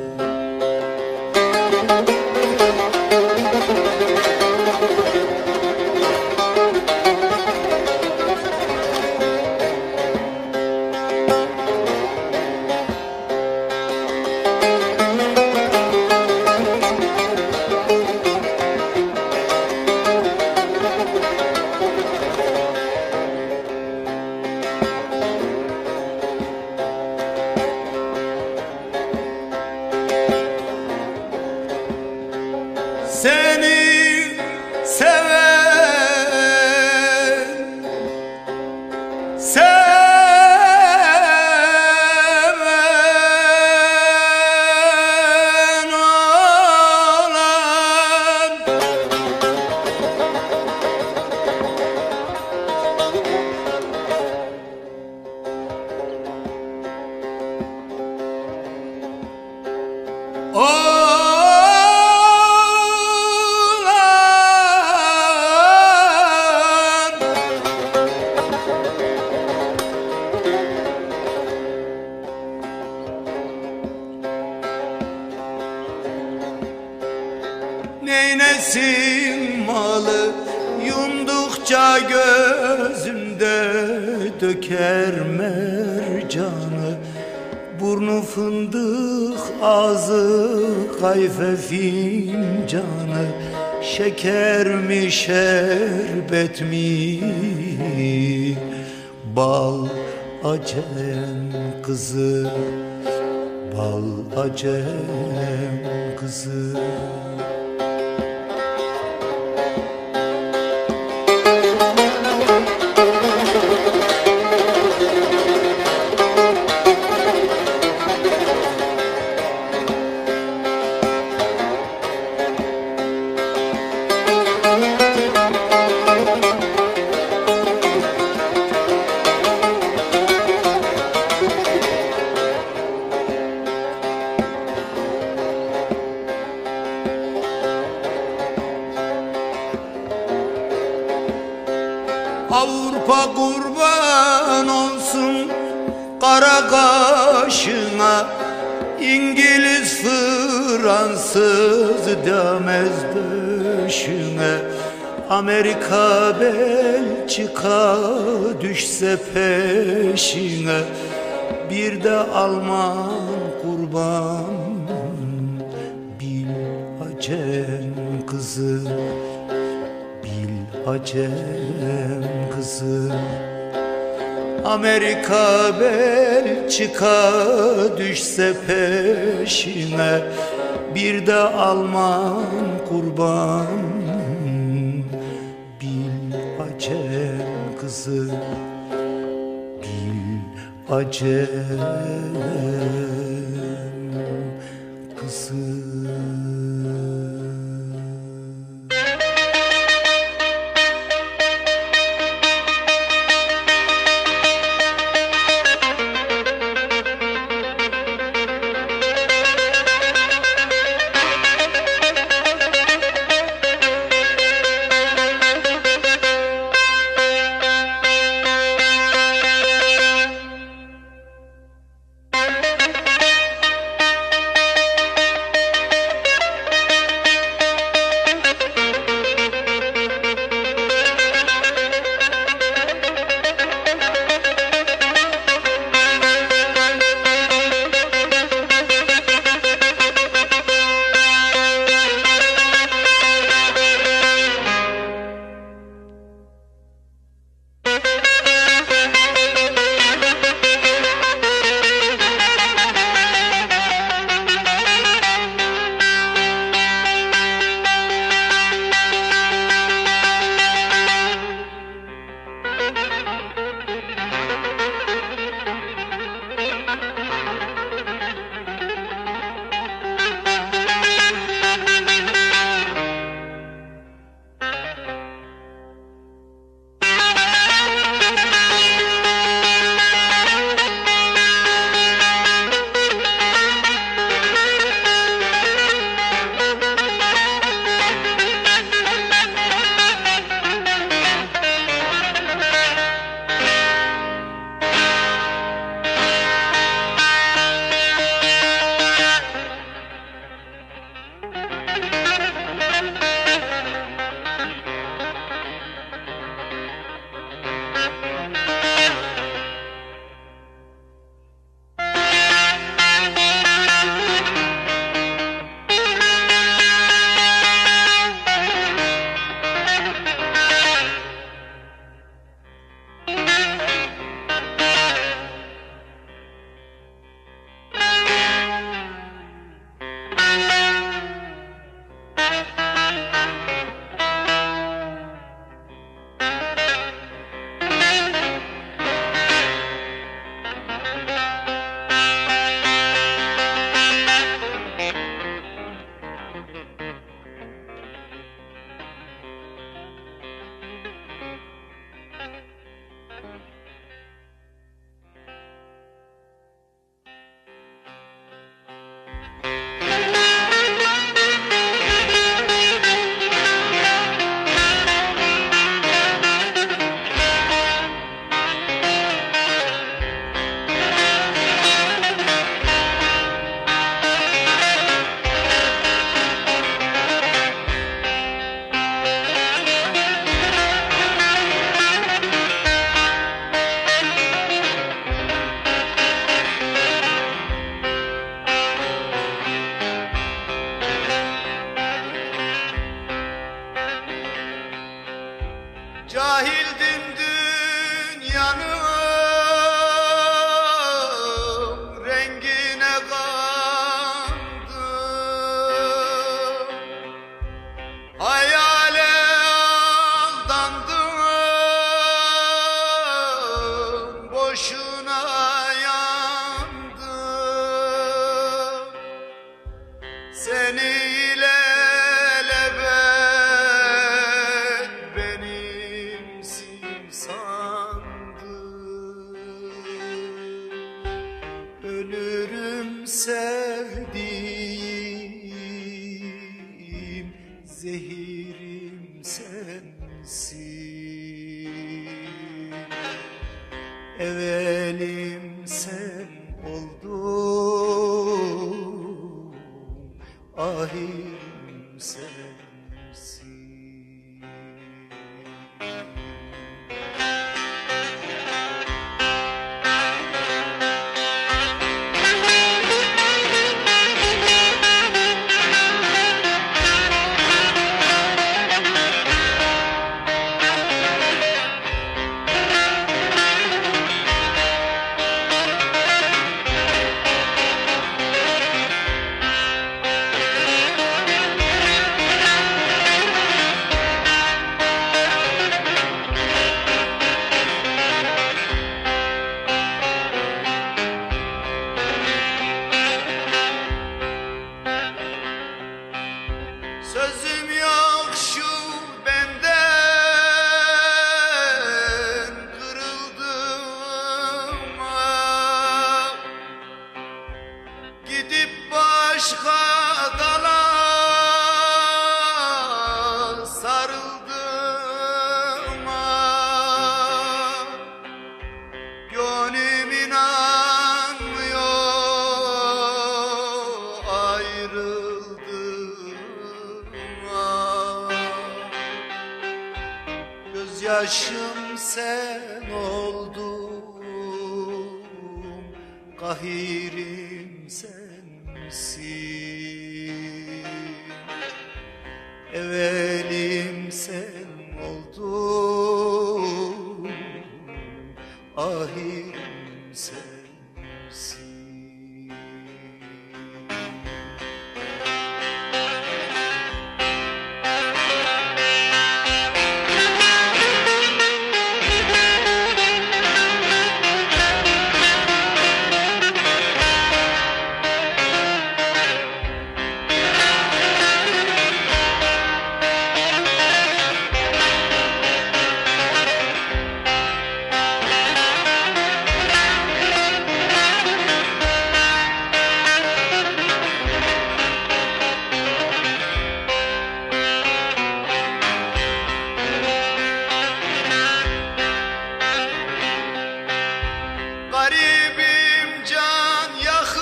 Seni seven, seven olan neynesin malı yumdukça gözünde döker mercanı. Burnu fındık ağzı kayfe fincanı. Şeker mi şerbet mi bal acem kızı, bal acem kızı. Avrupa kurban olsun kara kaşına, İngiliz Fransız demez döşüne. Amerika Belçika düşse peşine, bir de Alman kurban bil acem kızı, bil acem kızı. Amerika Belçika düşse peşine, bir de Alman kurban bil acem kızı, bil acem kızı. Seni ilelebet benimsin sandım. Ölürüm sevdiğim, zehirim sensin. Evelim sen oldun, ahirim sensin. Sözüm yok şu benden, kırıldım ah. Gidip başka dala sarıldım ah. Gönlüm inanmıyor, ayrıldım ah. Gözyaşım sen oldun, kahirim sensin. Evelim sen oldun, ahirim sensin. Garibim can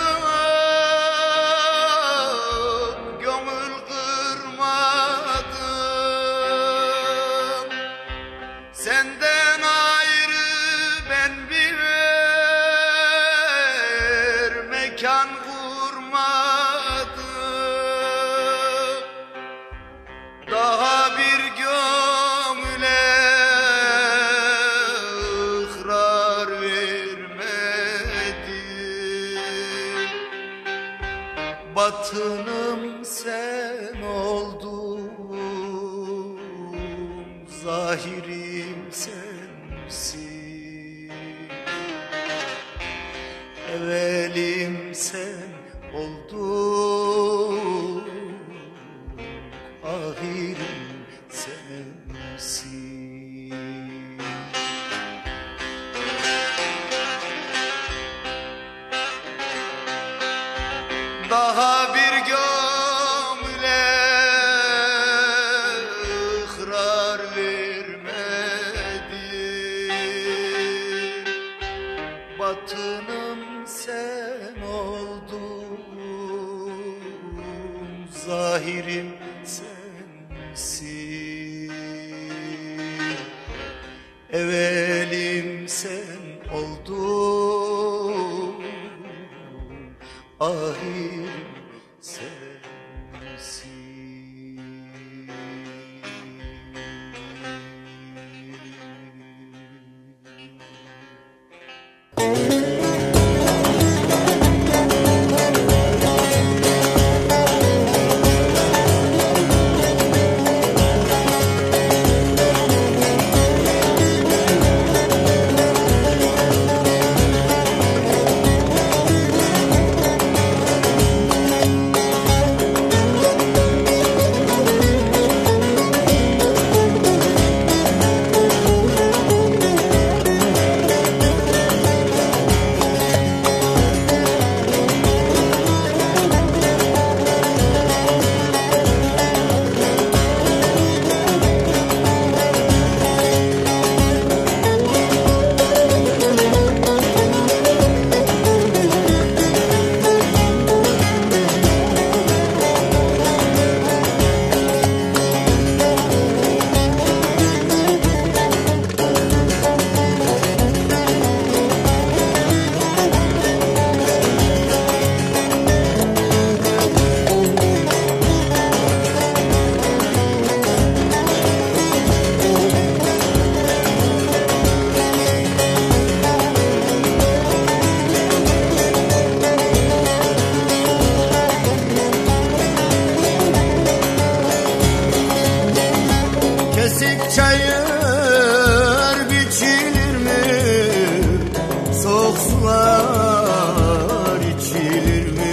yakın, gönül kırmadım. Senden ayrı ben bir mekan kurmadım. Daha bir gönüle ıkrar vermedim. Batınım sen oldun, zahirim sensin. Evelim sen oldun, ahirim sensin. Daha bir gönüle ıkrar vermedim. Batınım sen oldun, zahirim sensin. Evelim sen oldun, ahirim sensin. çayır biçilir mi? Soğuk sular içilir mi?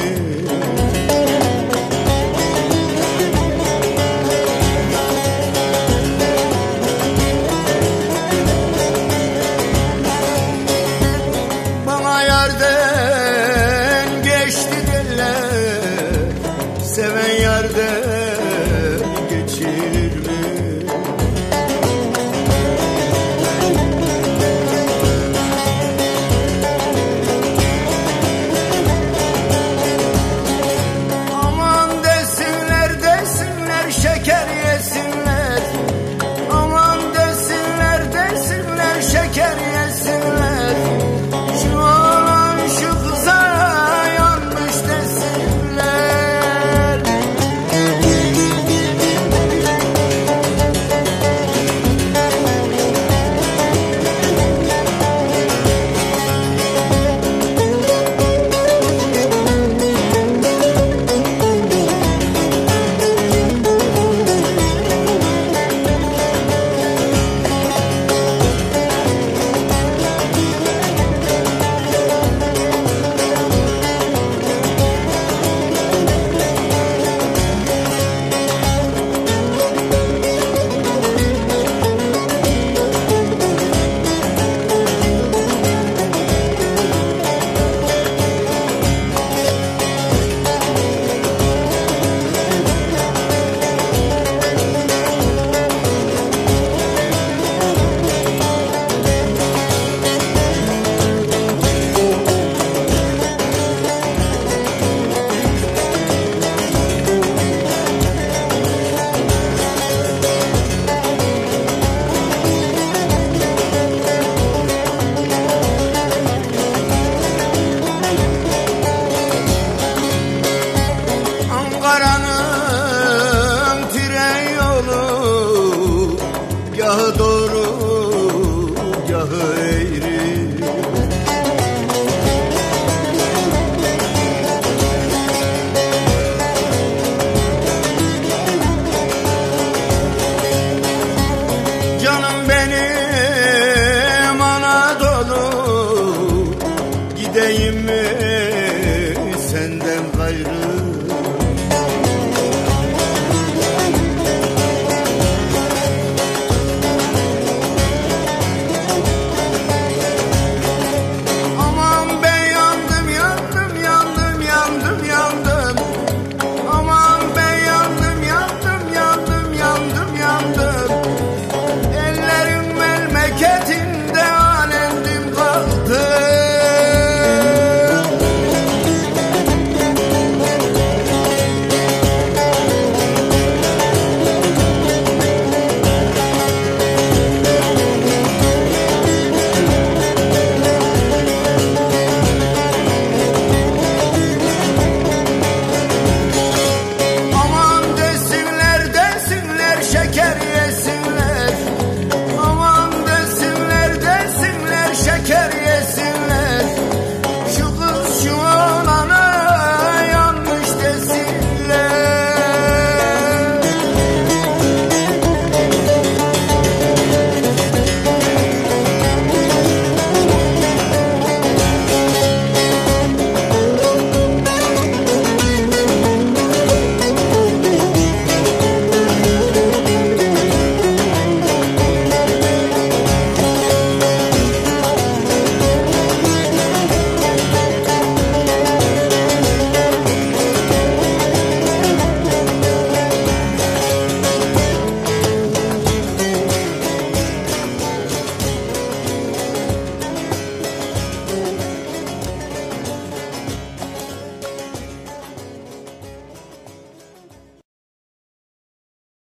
Bana yerden geçti derler, seven yerden geçilir mi? Aman desinler desinler şeker yesinler, aman desinler desinler şeker yesinler. Şu olan şu kıza yanlış desinler. Ankara'nın tren yolu gahı doğru gahı eğri. Canım benim Anadolu, gideyim mi senden gayrı?